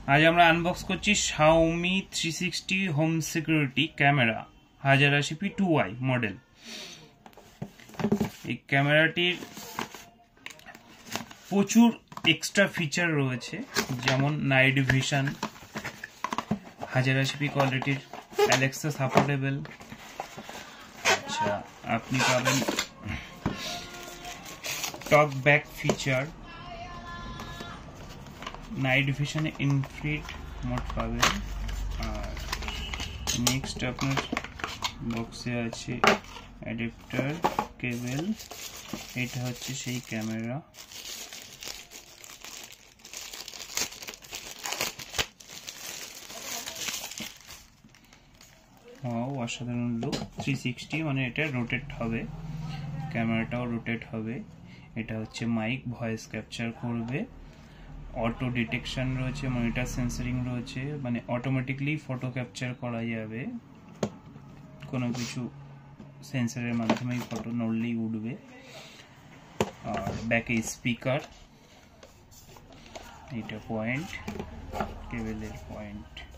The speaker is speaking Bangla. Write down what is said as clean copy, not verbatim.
आज আমরা আনবক্স করছি Xiaomi 360 home security camera 1080p 2i model. এই ক্যামেরাটির প্রচুর এক্সট্রা ফিচার রয়েছে, যেমন নাইট ভিশন, 1080p কোয়ালিটির, অ্যালেক্সা সাপোর্টেবল। আচ্ছা, আপনি পাবেন টক ব্যাক ফিচার, নাইট ভিশনে ইনফ্রারেড মোড পাবেন। আর নেক্সট আপনার বক্সে আছে অ্যাডাপ্টার কেবল। এটা হচ্ছে সেই ক্যামেরা। অসাধারণ লুক। 360 মানে এটা রোটেট হবে, ক্যামেরাটাও রোটেট হবে। এটা হচ্ছে মাইক, ভয়েস ক্যাপচার করবে, অটো ডিটেকশন রয়েছে, মনিটর সেন্সরিং রয়েছে, মানে অটোমেটিকলি ফটো ক্যাপচার করা যাবে, কোনো কিছু সেন্সরের মাধ্যমেই ফটো নড়লেই উঠবে। আর ব্যাকে স্পিকার, এটা পয়েন্ট, কেবলের পয়েন্ট।